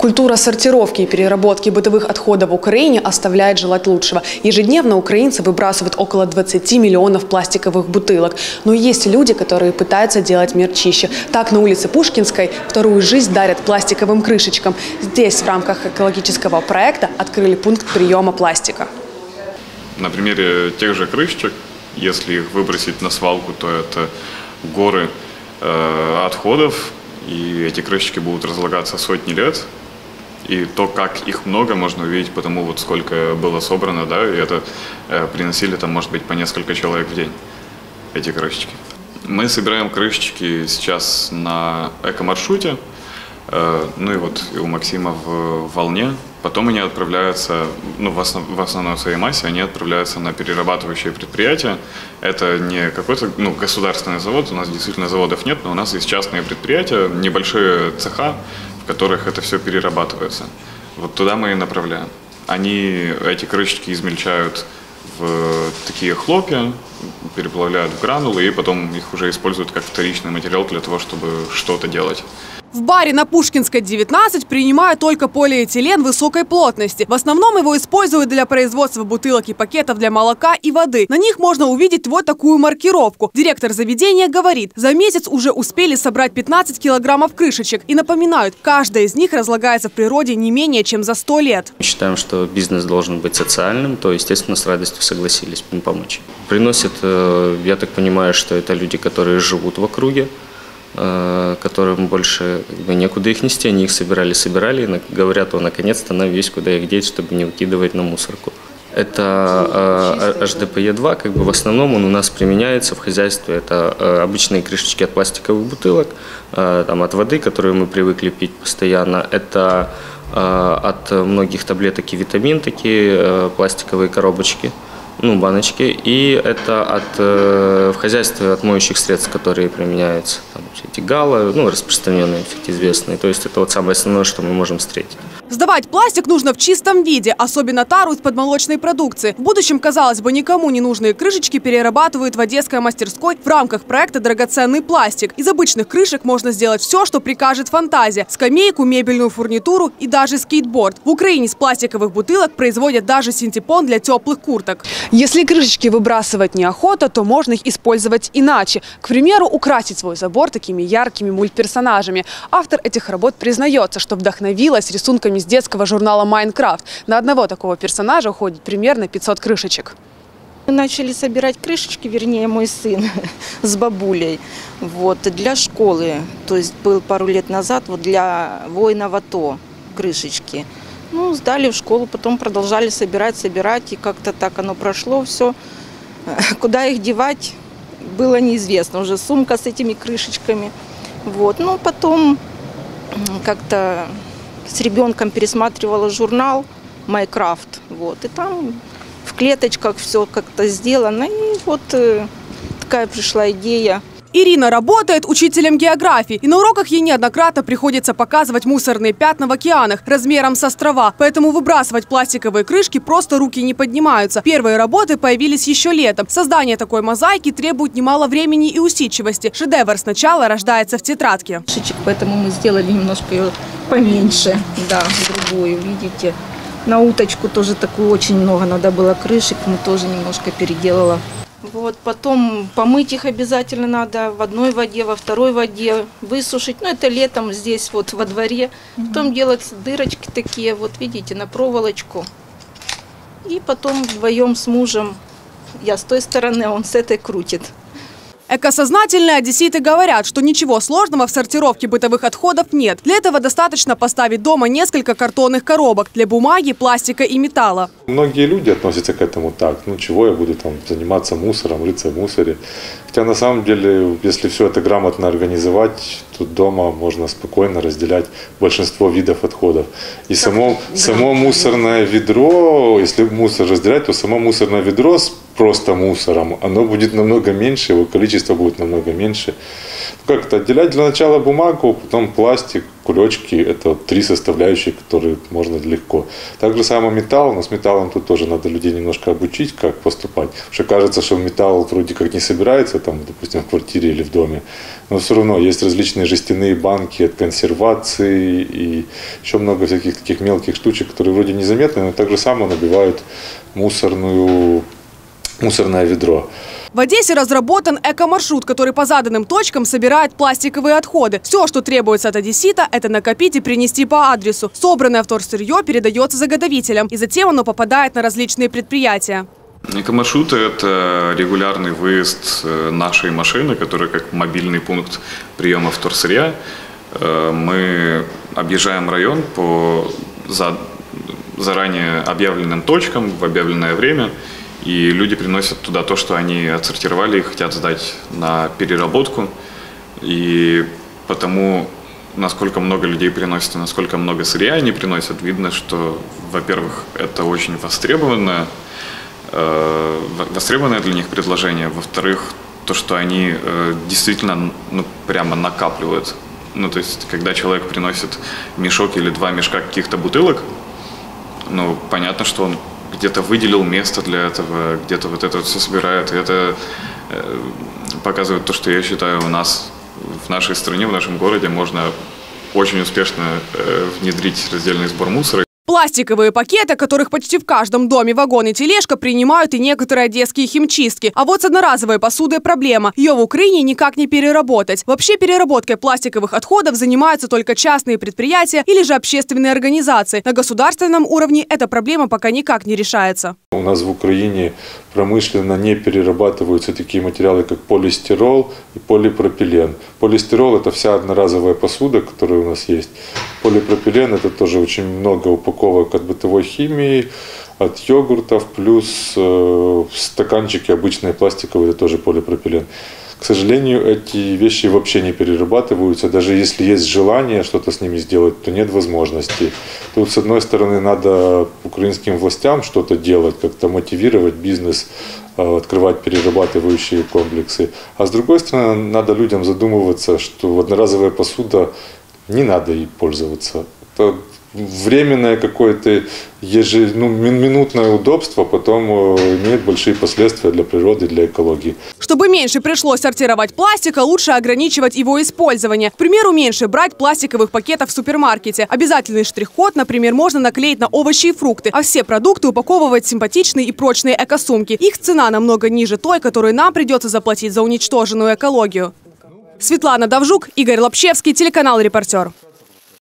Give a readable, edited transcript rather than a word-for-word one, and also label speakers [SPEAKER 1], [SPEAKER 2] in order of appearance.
[SPEAKER 1] Культура сортировки и переработки бытовых отходов в Украине оставляет желать лучшего. Ежедневно украинцы выбрасывают около 20 миллионов пластиковых бутылок. Но есть люди, которые пытаются делать мир чище. Так, на улице Пушкинской вторую жизнь дарят пластиковым крышечкам. Здесь в рамках экологического проекта открыли пункт приема пластика.
[SPEAKER 2] На примере тех же крышечек, если их выбросить на свалку, то это горы отходов, и эти крышечки будут разлагаться сотни лет. И то, как их много, можно увидеть по тому, вот сколько было собрано, да, и это приносили там, может быть, по несколько человек в день, эти крышечки. Мы собираем крышечки сейчас на эко-маршруте, ну и вот у Максима в Волне. Потом они отправляются, ну, в основной своей массе, они отправляются на перерабатывающие предприятия. Это не какой-то, ну, государственный завод, у нас действительно заводов нет, но у нас есть частные предприятия, небольшие цеха, в которых это все перерабатывается. Вот туда мы и направляем. Они эти крышечки измельчают в такие хлопья, переплавляют в гранулы и потом их уже используют как вторичный материал для того, чтобы что-то делать.
[SPEAKER 3] В баре на Пушкинской, 19, принимают только полиэтилен высокой плотности. В основном его используют для производства бутылок и пакетов для молока и воды. На них можно увидеть вот такую маркировку. Директор заведения говорит, за месяц уже успели собрать 15 килограммов крышечек. И напоминают, каждая из них разлагается в природе не менее чем за 100 лет.
[SPEAKER 4] Считаем, что бизнес должен быть социальным, то, естественно, с радостью согласились им помочь. Приносят, я так понимаю, что это люди, которые живут в округе, которым больше некуда их нести, они их собирали, и говорят, наконец-то нам есть куда их деть, чтобы не выкидывать на мусорку. Это HDPE2, в основном он у нас применяется в хозяйстве. Это обычные крышечки от пластиковых бутылок, там, от воды, которую мы привыкли пить постоянно. Это от многих таблеток и витамин, такие пластиковые коробочки. Баночки, и это в хозяйстве от моющих средств, которые применяются, там, эти гала, распространенные, известные. То есть это вот самое основное, что мы можем встретить.
[SPEAKER 3] Сдавать пластик нужно в чистом виде, особенно тару из-под молочной продукции. В будущем, казалось бы, никому не нужные крышечки перерабатывают в Одесской мастерской в рамках проекта «Драгоценный пластик». Из обычных крышек можно сделать все, что прикажет фантазия. Скамейку, мебельную фурнитуру и даже скейтборд. В Украине с пластиковых бутылок производят даже синтепон для теплых курток.
[SPEAKER 1] Если крышечки выбрасывать неохота, то можно их использовать иначе. К примеру, украсить свой забор такими яркими мультперсонажами. Автор этих работ признается, что вдохновилась рисунками с детского журнала «Майнкрафт». На одного такого персонажа уходит примерно 500 крышечек.
[SPEAKER 5] Мы начали собирать крышечки, вернее, мой сын с бабулей, для школы. То есть был пару лет назад для воинов АТО крышечки. Сдали в школу, потом продолжали собирать, и как-то так оно прошло все. Куда их девать, было неизвестно. Уже сумка с этими крышечками. Потом как-то с ребенком пересматривала журнал «Майнкрафт». И там в клеточках все как-то сделано. И такая пришла идея.
[SPEAKER 3] Ирина работает учителем географии, и на уроках ей неоднократно приходится показывать мусорные пятна в океанах размером с острова. Поэтому выбрасывать пластиковые крышки просто руки не поднимаются. Первые работы появились еще летом. Создание такой мозаики требует немало времени и усидчивости. Шедевр сначала рождается в тетрадке.
[SPEAKER 5] Поэтому мы сделали немножко ее поменьше, другую, видите. На уточку тоже такую очень много надо было крышек, мы тоже немножко переделала. Потом помыть их обязательно надо в одной воде, во второй воде, высушить. Это летом здесь во дворе. Потом делать дырочки такие, видите, на проволочку. И потом вдвоем с мужем, я с той стороны, он с этой крутит.
[SPEAKER 3] Экосознательные одесситы говорят, что ничего сложного в сортировке бытовых отходов нет. Для этого достаточно поставить дома несколько картонных коробок для бумаги, пластика и металла.
[SPEAKER 6] Многие люди относятся к этому так, чего я буду заниматься мусором, рыться в мусоре. Хотя на самом деле, если все это грамотно организовать, то дома можно спокойно разделять большинство видов отходов. И само мусорное ведро, если мусор разделять, то само мусорное ведро с просто мусором, оно будет намного меньше, его количество будет намного меньше. Как-то отделять для начала бумагу, потом пластик, кулечки – это вот 3 составляющие, которые можно легко. Так же самое металл, но с металлом тут тоже надо людей немножко обучить, как поступать. Потому что кажется, что металл вроде как не собирается, там, допустим, в квартире или в доме, но все равно есть различные жестяные банки от консервации и еще много всяких таких мелких штучек, которые вроде незаметны, но так же самое набивают мусорное ведро.
[SPEAKER 3] В Одессе разработан эко-маршрут, который по заданным точкам собирает пластиковые отходы. Все, что требуется от одессита, это накопить и принести по адресу. Собранное вторсырье передается заготовителям, и затем оно попадает на различные предприятия.
[SPEAKER 2] Эко-маршруты – это регулярный выезд нашей машины, которая как мобильный пункт приема вторсырья. Мы объезжаем район по заранее объявленным точкам в объявленное время. И люди приносят туда то, что они отсортировали и хотят сдать на переработку. И потому, насколько много людей приносят и насколько много сырья они приносят, видно, что, во-первых, это очень востребованное для них предложение. Во-вторых, то, что они действительно прямо накапливают. То есть, когда человек приносит мешок или 2 мешка каких-то бутылок, понятно, что он где-то выделил место для этого, где-то вот это вот все собирает. И это показывает то, что я считаю, у нас в нашей стране, в нашем городе можно очень успешно внедрить раздельный сбор мусора.
[SPEAKER 3] Пластиковые пакеты, которых почти в каждом доме вагон и тележка, принимают и некоторые одесские химчистки. А вот с одноразовой посудой проблема. Ее в Украине никак не переработать. Вообще переработкой пластиковых отходов занимаются только частные предприятия или же общественные организации. На государственном уровне эта проблема пока никак не решается.
[SPEAKER 6] У нас в Украине промышленно не перерабатываются такие материалы, как полистирол и полипропилен. Полистирол – это вся одноразовая посуда, которая у нас есть. Полипропилен – это тоже очень много упаковок от бытовой химии, от йогуртов, плюс стаканчики обычные пластиковые – это тоже полипропилен. К сожалению, эти вещи вообще не перерабатываются. Даже если есть желание что-то с ними сделать, то нет возможности. Тут, с одной стороны, надо украинским властям что-то делать, как-то мотивировать бизнес, открывать перерабатывающие комплексы. А с другой стороны, надо людям задумываться, что одноразовая посуда, не надо ей пользоваться. Это временное какое-то минутное удобство потом имеет большие последствия для природы, для экологии.
[SPEAKER 3] Чтобы меньше пришлось сортировать пластика, лучше ограничивать его использование. К примеру, меньше брать пластиковых пакетов в супермаркете. Обязательный штрих-код, например, можно наклеить на овощи и фрукты, а все продукты упаковывать в симпатичные и прочные эко-сумки. Их цена намного ниже той, которую нам придется заплатить за уничтоженную экологию. Светлана Давжук, Игорь Лапшевский, телеканал «Репортер».